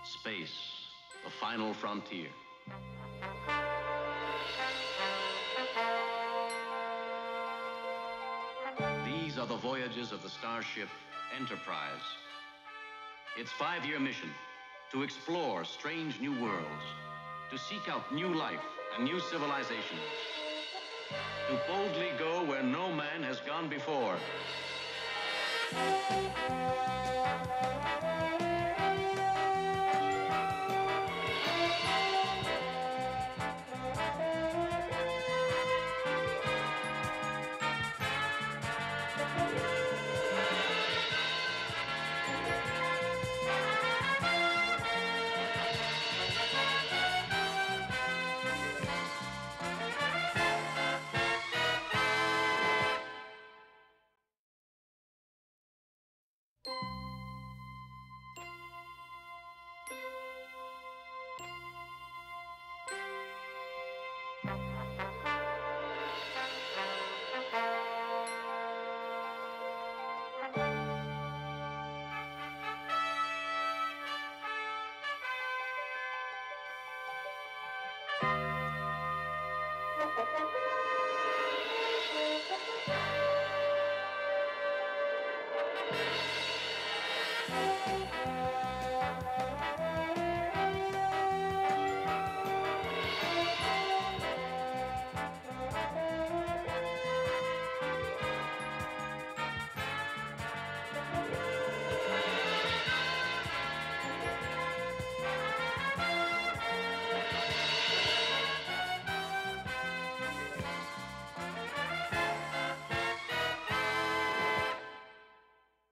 Space, the final frontier. These are the voyages of the starship Enterprise. Its 5-year mission: to explore strange new worlds, to seek out new life and new civilizations, to boldly go where no man has gone before.